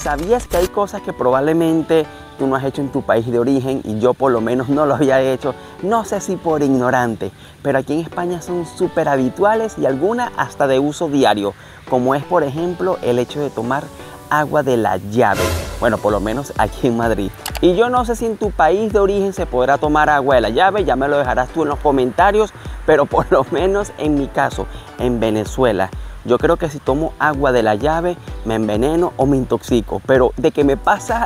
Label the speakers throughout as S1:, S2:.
S1: ¿Sabías que hay cosas que probablemente tú no has hecho en tu país de origen y yo por lo menos no lo había hecho? No sé si por ignorante, pero aquí en España son súper habituales y algunas hasta de uso diario, como es por ejemplo el hecho de tomar agua de la llave. Bueno, por lo menos aquí en Madrid. Y yo no sé si en tu país de origen se podrá tomar agua de la llave, ya me lo dejarás tú en los comentarios, pero por lo menos en mi caso, en Venezuela, yo creo que si tomo agua de la llave me enveneno o me intoxico, pero de que me pasa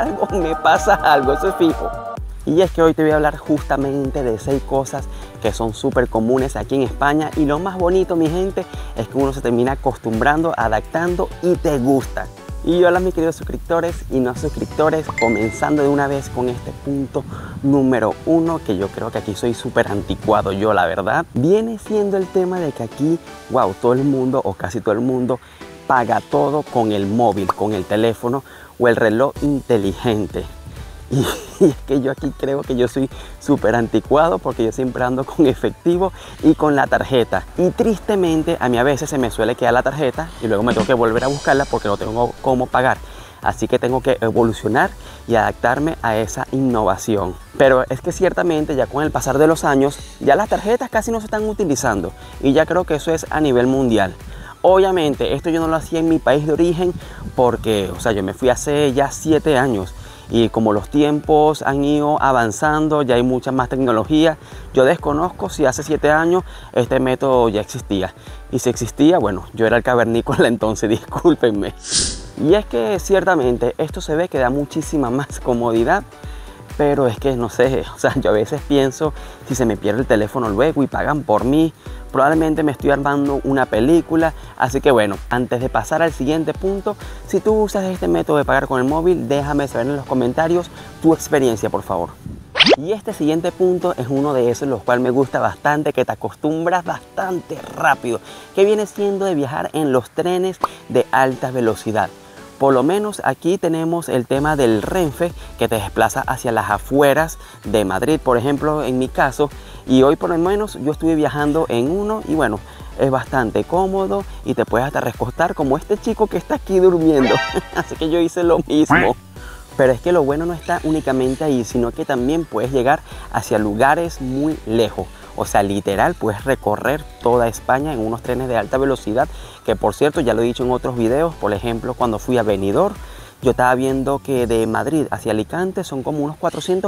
S1: algo, eso es fijo. Y es que hoy te voy a hablar justamente de 6 cosas que son súper comunes aquí en España, y lo más bonito, mi gente, es que uno se termina acostumbrando, adaptando y te gusta. Y hola mis queridos suscriptores y no suscriptores, comenzando de una vez con este punto número 1, que yo creo que aquí soy súper anticuado yo, la verdad. Viene siendo el tema de que aquí, wow, todo el mundo o casi todo el mundo paga todo con el móvil, con el teléfono o el reloj inteligente. Y es que yo aquí creo que yo soy súper anticuado porque yo siempre ando con efectivo y con la tarjeta. Y tristemente a mí a veces se me suele quedar la tarjeta y luego me tengo que volver a buscarla porque no tengo cómo pagar. Así que tengo que evolucionar y adaptarme a esa innovación. Pero es que ciertamente ya con el pasar de los años ya las tarjetas casi no se están utilizando. Y ya creo que eso es a nivel mundial. Obviamente esto yo no lo hacía en mi país de origen porque, o sea, yo me fui hace ya 7 años. Y como los tiempos han ido avanzando, ya hay mucha más tecnología. Yo desconozco si hace 7 años este método ya existía. Y si existía, bueno, yo era el cavernícola entonces, discúlpenme. Y es que ciertamente esto se ve que da muchísima más comodidad. Pero es que no sé, o sea, yo a veces pienso, si se me pierde el teléfono luego y pagan por mí, probablemente me estoy armando una película. Así que bueno, antes de pasar al siguiente punto, si tú usas este método de pagar con el móvil, déjame saber en los comentarios tu experiencia, por favor. Y este siguiente punto es uno de esos, los cuales me gusta bastante, que te acostumbras bastante rápido, que viene siendo de viajar en los trenes de alta velocidad. Por lo menos aquí tenemos el tema del Renfe, que te desplaza hacia las afueras de Madrid, por ejemplo, en mi caso. Y hoy por lo menos yo estuve viajando en uno y bueno, es bastante cómodo y te puedes hasta recostar como este chico que está aquí durmiendo. Así que yo hice lo mismo. Pero es que lo bueno no está únicamente ahí, sino que también puedes llegar hacia lugares muy lejos. O sea, literal, puedes recorrer toda España en unos trenes de alta velocidad, que por cierto, ya lo he dicho en otros videos. Por ejemplo, cuando fui a Benidorm, yo estaba viendo que de Madrid hacia Alicante son como unos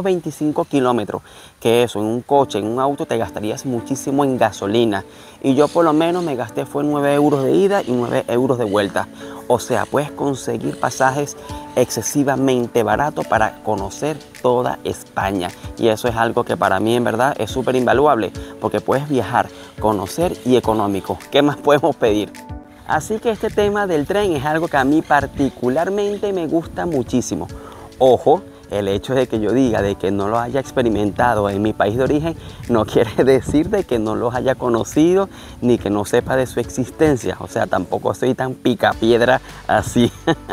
S1: 425 kilómetros, que eso, en un coche, en un auto, te gastarías muchísimo en gasolina. Y yo por lo menos me gasté fue 9 euros de ida y 9 euros de vuelta. O sea, puedes conseguir pasajes excesivamente baratos para conocer toda España. Y eso es algo que para mí en verdad es súper invaluable, porque puedes viajar, conocer y económico. ¿Qué más podemos pedir? Así que este tema del tren es algo que a mí particularmente me gusta muchísimo. Ojo, el hecho de que yo diga de que no lo haya experimentado en mi país de origen no quiere decir de que no los haya conocido ni que no sepa de su existencia. O sea, tampoco soy tan picapiedra así.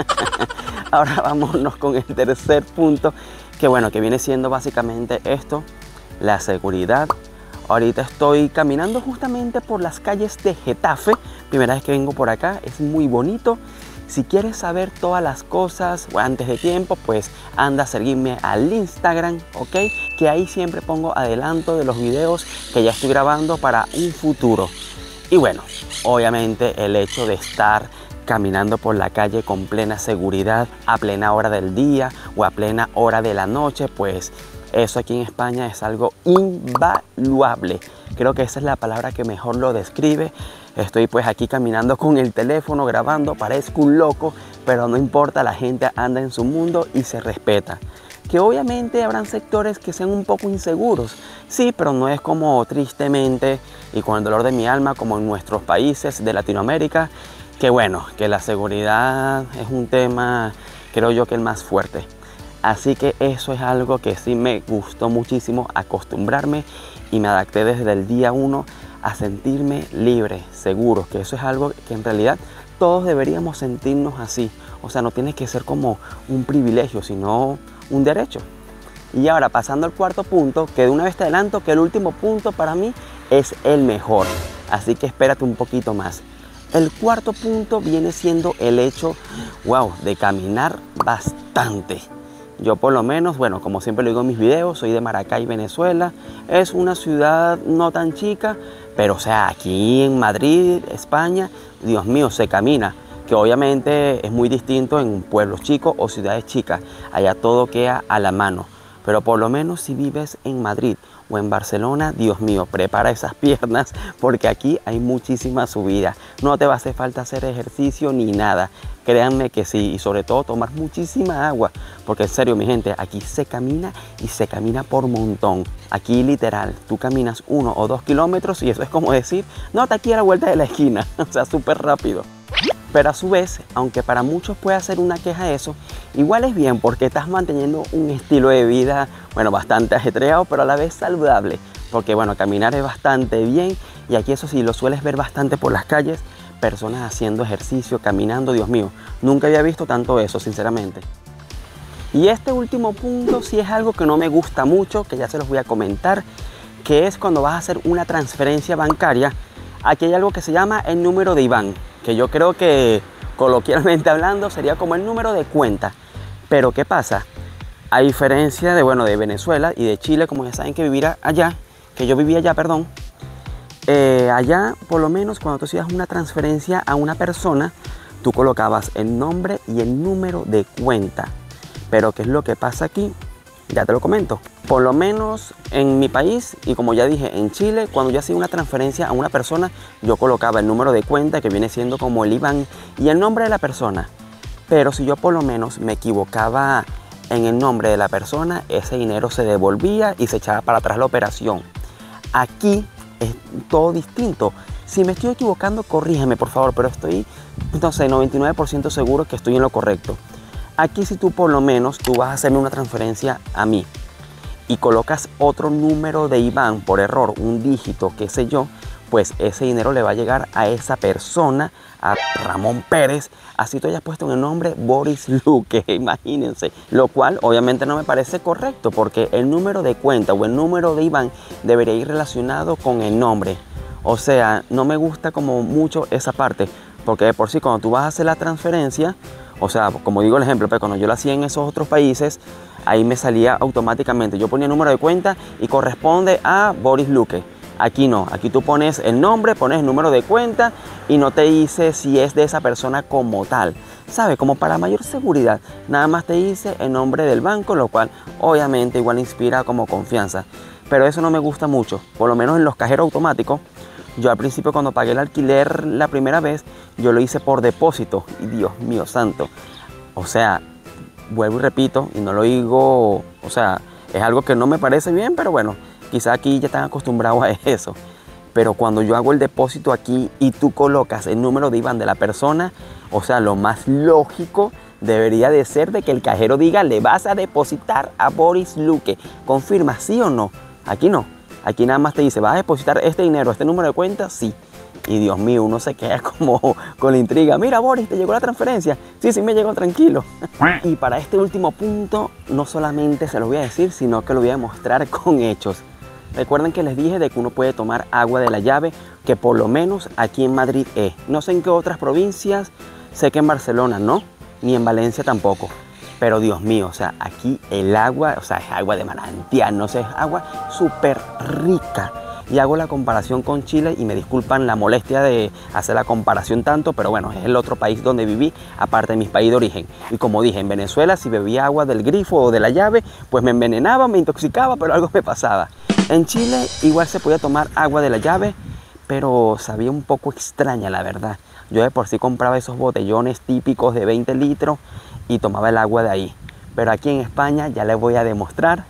S1: Ahora vámonos con el tercer punto, que bueno, que viene siendo básicamente esto, la seguridad. Ahorita estoy caminando justamente por las calles de Getafe. Primera vez que vengo por acá, es muy bonito. Si quieres saber todas las cosas antes de tiempo, pues anda a seguirme al Instagram, ¿ok? Que ahí siempre pongo adelanto de los videos que ya estoy grabando para un futuro. Y bueno, obviamente el hecho de estar caminando por la calle con plena seguridad, a plena hora del día o a plena hora de la noche, pues eso aquí en España es algo invaluable. Creo que esa es la palabra que mejor lo describe. Estoy pues aquí caminando con el teléfono grabando, parezco un loco, pero no importa, la gente anda en su mundo y se respeta. Que obviamente habrán sectores que sean un poco inseguros, sí, pero no es como tristemente y con el dolor de mi alma como en nuestros países de Latinoamérica, que bueno, que la seguridad es un tema, creo yo, que el más fuerte. Así que eso es algo que sí me gustó muchísimo acostumbrarme y me adapté desde el día 1 a sentirme libre, seguro, que eso es algo que en realidad todos deberíamos sentirnos así. O sea, no tiene que ser como un privilegio, sino un derecho. Y ahora pasando al cuarto punto, que de una vez te adelanto que el último punto para mí es el mejor. Así que espérate un poquito más. El cuarto punto viene siendo el hecho, wow, de caminar bastante. Yo por lo menos, bueno, como siempre lo digo en mis videos, soy de Maracay, Venezuela. Es una ciudad no tan chica, pero o sea, aquí en Madrid, España, Dios mío, se camina. Que obviamente es muy distinto en pueblos chicos o ciudades chicas. Allá todo queda a la mano. Pero por lo menos si vives en Madrid o en Barcelona, Dios mío, prepara esas piernas porque aquí hay muchísima subida. No te va a hacer falta hacer ejercicio ni nada. Créanme que sí, y sobre todo tomar muchísima agua, porque en serio, mi gente, aquí se camina y se camina por montón. Aquí literal, tú caminas 1 o 2 kilómetros y eso es como decir, no, está aquí a la vuelta de la esquina, o sea, súper rápido. Pero a su vez, aunque para muchos pueda ser una queja eso, igual es bien porque estás manteniendo un estilo de vida, bueno, bastante ajetreado, pero a la vez saludable. Porque bueno, caminar es bastante bien y aquí eso sí, lo sueles ver bastante por las calles, personas haciendo ejercicio, caminando, Dios mío, nunca había visto tanto eso, sinceramente. Y este último punto sí es algo que no me gusta mucho, que ya se los voy a comentar, que es cuando vas a hacer una transferencia bancaria. Aquí hay algo que se llama el número de IBAN, que yo creo que coloquialmente hablando sería como el número de cuenta. Pero ¿qué pasa? A diferencia de, bueno, de Venezuela y de Chile, como ya saben que yo vivía allá, perdón, allá por lo menos cuando tú hacías una transferencia a una persona, tú colocabas el nombre y el número de cuenta. Pero ¿qué es lo que pasa aquí? Ya te lo comento. Por lo menos en mi país y como ya dije en Chile, cuando yo hacía una transferencia a una persona, yo colocaba el número de cuenta que viene siendo como el IBAN y el nombre de la persona. Pero si yo por lo menos me equivocaba en el nombre de la persona, ese dinero se devolvía y se echaba para atrás la operación. Aquí es todo distinto. Si me estoy equivocando, corrígeme por favor, pero estoy, no sé, 99% seguro que estoy en lo correcto. Aquí si tú por lo menos tú vas a hacerme una transferencia a mí y colocas otro número de IBAN por error, un dígito, qué sé yo, pues ese dinero le va a llegar a esa persona, a Ramón Pérez, así tú hayas puesto en el nombre Boris Luque, imagínense. Lo cual obviamente no me parece correcto porque el número de cuenta o el número de IBAN debería ir relacionado con el nombre. O sea, no me gusta como mucho esa parte, porque de por sí cuando tú vas a hacer la transferencia, o sea, como digo el ejemplo, pero cuando yo lo hacía en esos otros países, ahí me salía automáticamente. Yo ponía el número de cuenta y corresponde a Boris Luque. Aquí no, aquí tú pones el nombre, pones el número de cuenta y no te dice si es de esa persona como tal. ¿Sabe? Como para mayor seguridad, nada más te dice el nombre del banco, lo cual obviamente igual inspira como confianza. Pero eso no me gusta mucho, por lo menos en los cajeros automáticos. Yo al principio cuando pagué el alquiler la primera vez, yo lo hice por depósito. Y Dios mío santo. O sea, vuelvo y repito, y no lo digo, o sea, es algo que no me parece bien, pero bueno, quizá aquí ya están acostumbrados a eso. Pero cuando yo hago el depósito aquí y tú colocas el número de IBAN de la persona, o sea, lo más lógico debería de ser de que el cajero diga, le vas a depositar a Boris Luque. ¿Confirma sí o no? Aquí no. Aquí nada más te dice, ¿vas a depositar este dinero, este número de cuenta? Sí. Y Dios mío, uno se queda como con la intriga. Mira, Boris, ¿te llegó la transferencia? Sí, sí me llegó, tranquilo. Y para este último punto, no solamente se lo voy a decir, sino que lo voy a mostrar con hechos. Recuerden que les dije de que uno puede tomar agua de la llave, que por lo menos aquí en Madrid es. No sé en qué otras provincias, sé que en Barcelona no, ni en Valencia tampoco. Pero Dios mío, o sea, aquí el agua, o sea, es agua de manantial, no sé, es agua súper rica. Y hago la comparación con Chile y me disculpan la molestia de hacer la comparación tanto, pero bueno, es el otro país donde viví, aparte de mi país de origen. Y como dije, en Venezuela si bebía agua del grifo o de la llave, pues me envenenaba, me intoxicaba, pero algo me pasaba. En Chile igual se podía tomar agua de la llave, pero sabía un poco extraña, la verdad. Yo de por sí compraba esos botellones típicos de 20 litros y tomaba el agua de ahí. Pero aquí en España ya les voy a demostrar.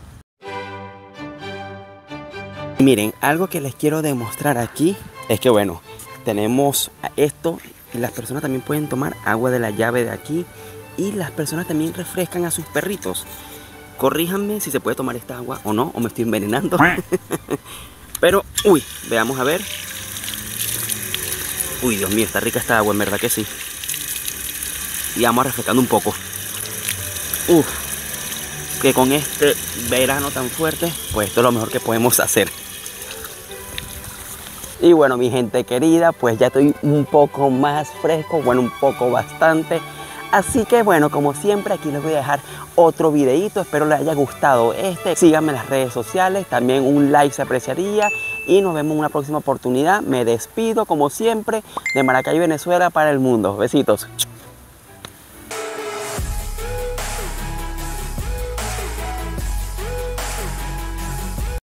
S1: Y miren, algo que les quiero demostrar aquí es que bueno, tenemos esto y las personas también pueden tomar agua de la llave de aquí y las personas también refrescan a sus perritos. Corríjanme si se puede tomar esta agua o no, o me estoy envenenando. Pero, uy, veamos a ver. Uy, Dios mío, está rica esta agua, en verdad que sí. Y vamos refrescando un poco. Que con este verano tan fuerte, pues esto es lo mejor que podemos hacer. Y bueno, mi gente querida, pues ya estoy un poco más fresco, bueno, un poco bastante. Así que bueno, como siempre, aquí les voy a dejar otro videito. Espero les haya gustado este. Síganme en las redes sociales, también un like se apreciaría. Y nos vemos en una próxima oportunidad. Me despido, como siempre, de Maracay, Venezuela para el mundo. Besitos.